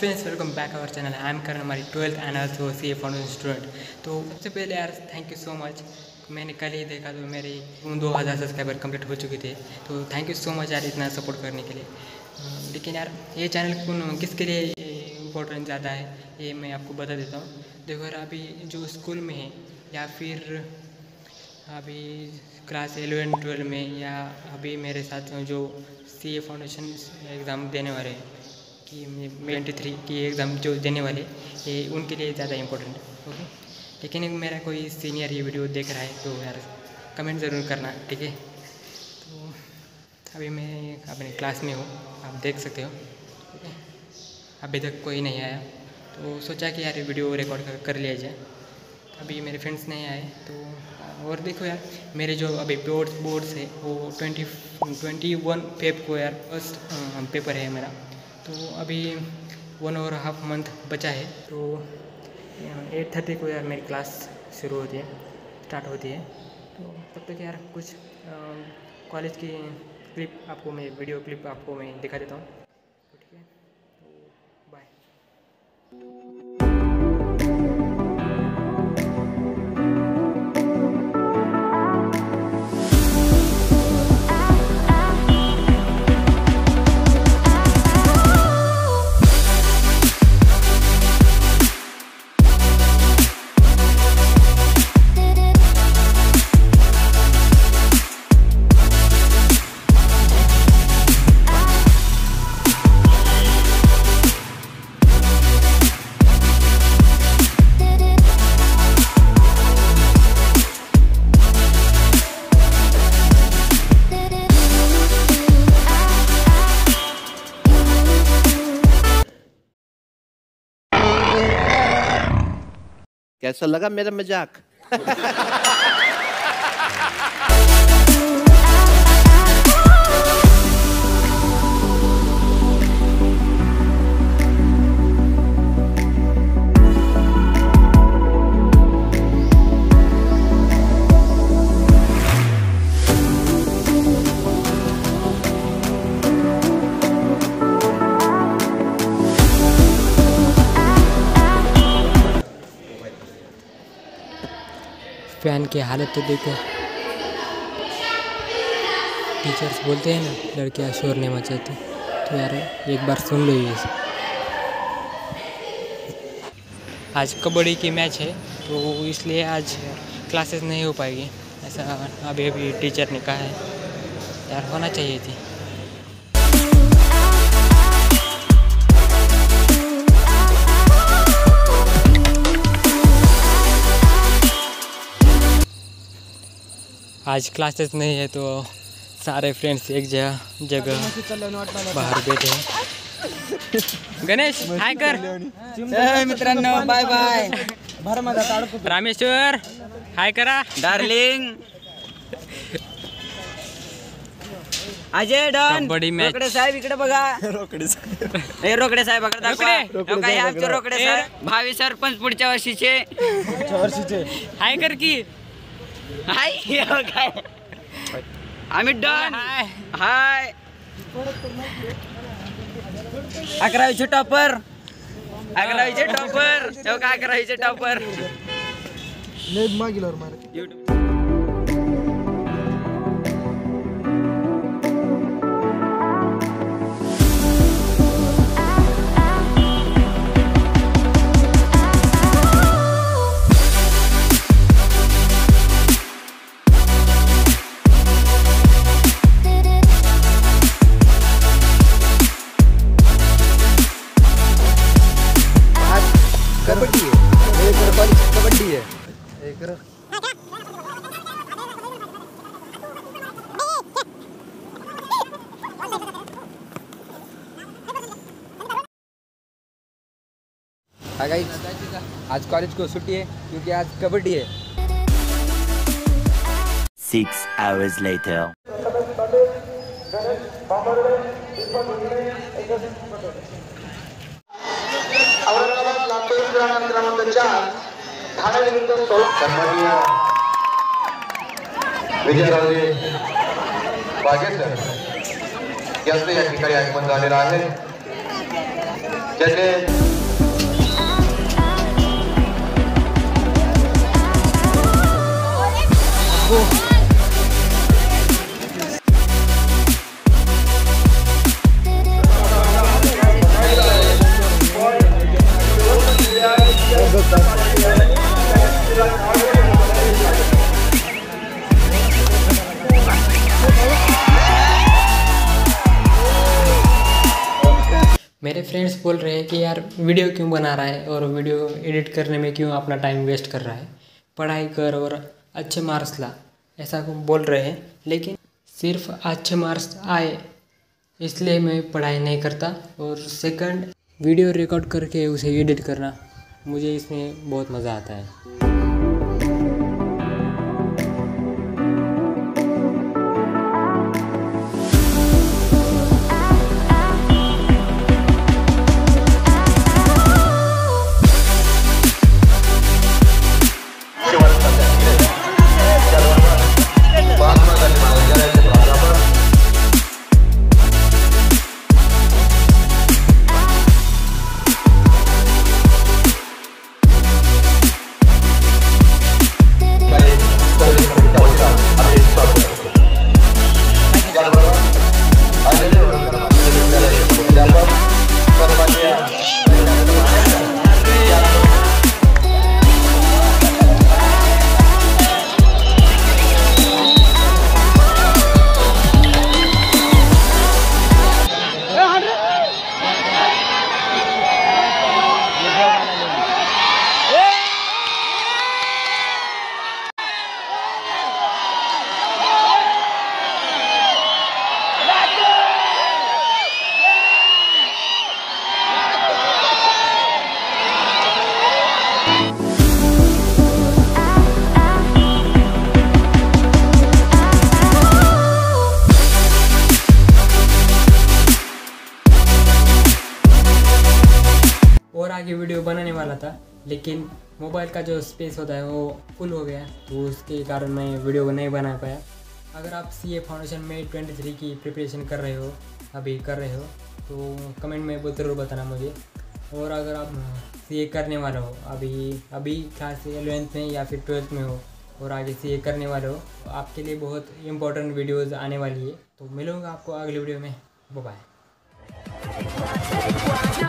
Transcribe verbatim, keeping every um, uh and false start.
Friends, welcome back our channel. I am Karan, हमारी twelfth and also C A foundation student. तो सबसे पहले यार थैंक यू सो मच। मैंने कल ही देखा तो मेरे दो हज़ार सब्सक्राइबर कंप्लीट हो चुके थे। तो थैंक यू सो मच यार इतना सपोर्ट करने के लिए। लेकिन यार ये चैनल कौन किसके लिए इम्पोर्टेंट ज़्यादा है ये मैं आपको बता देता हूँ। देखो यार, अभी जो स्कूल में है या फिर अभी क्लास इलेवन ट्वेल्व में या अभी मेरे साथ जो सी ए फाउंडेशन एग्ज़ाम देने वाले हैं कि ट्वेंटी थ्री की एग्ज़ाम जो देने वाले ये उनके लिए ज़्यादा इम्पोर्टेंट है। ओके, लेकिन मेरा कोई सीनियर ये वीडियो देख रहा है तो यार कमेंट ज़रूर करना, ठीक है। तो अभी मैं अपने क्लास में हूँ, आप देख सकते हो, ठीक है। अभी तक कोई नहीं आया तो सोचा कि यार वीडियो रिकॉर्ड कर, कर लिया जाए। अभी मेरे फ्रेंड्स नहीं आए तो और देखो यार, मेरे जो अभी बोर्ड्स बोर्ड्स है वो ट्वेंटी ट्वेंटी वन फेब को यार फर्स्ट पेपर है मेरा। तो अभी वन और हाफ मंथ बचा है। तो एट थर्टी को यार मेरी क्लास शुरू होती है, स्टार्ट होती है। तो तब तक यार कुछ कॉलेज की क्लिप आपको मैं वीडियो क्लिप आपको मैं दिखा देता हूँ, तो ठीक है। तो बाय। कैसा लगा मेरा मजाक? फैन की हालत तो देखो। टीचर्स बोलते हैं ना लड़कियां शोर नहीं मचाती, तो यार एक बार सुन लो ये। आज कबड्डी की मैच है तो इसलिए आज क्लासेस नहीं हो पाएगी, ऐसा अभी अभी टीचर ने कहा है। यार होना चाहिए थी। आज क्लासेस नहीं है तो सारे फ्रेंड्स एक जगह जगह बाहर बैठे हैं। गणेश हाय कर मित्रांनो, बाय बाय। रामेश्वर हाय करा darling. Ajay don kabaddi match. Rokade साहेब इकडे बघा. रोकडे हे रोकडे साहेब इकडे दाखवा. काय आमचे रोकडे साहेब भावी सरपंच पुढच्या वर्षीचे वर्षीचे हाय कर की. हाय काय आम्ही डॉन हाय. अकरावीचे टॉपर अकरावीचे टॉपर तेव्हा काय अकरावीचे टॉपर मागील यूट्यूब. कबड्डी है, एक कॉलेज कबड्डी है, एक हाँ गाइस, आज कॉलेज को छुट्टी है क्योंकि आज कबड्डी है। Six hours later. Aurangabad Latur क्रमांक चार ठाणे विरुद्ध सन्माननीय विजयराजे वाघेसर यांचे या ठिकाणी आगमन झालेलं आहे। जैसे मेरे फ्रेंड्स बोल रहे हैं कि यार वीडियो क्यों बना रहा है और वीडियो एडिट करने में क्यों अपना टाइम वेस्ट कर रहा है, पढ़ाई कर और अच्छे मार्क्स ला, ऐसा बोल रहे हैं। लेकिन सिर्फ अच्छे मार्क्स आए इसलिए मैं पढ़ाई नहीं करता। और सेकंड, वीडियो रिकॉर्ड करके उसे एडिट करना, मुझे इसमें बहुत मज़ा आता है। और आगे वीडियो बनाने वाला था, लेकिन मोबाइल का जो स्पेस होता है वो फुल हो गया, तो उसके कारण मैं वीडियो नहीं बना पाया। अगर आप सी ए फाउंडेशन में तेईस की प्रिपरेशन कर रहे हो, अभी कर रहे हो, तो कमेंट में वो ज़रूर बताना मुझे। और अगर आप सी ए करने वाले हो, अभी अभी क्लास एलेवेंथ में या फिर ट्वेल्थ में हो और आगे सी ए करने वाले हो, तो आपके लिए बहुत इंपॉर्टेंट वीडियोज़ आने वाली है। तो मिलूँगा आपको अगले वीडियो में। Bye bye.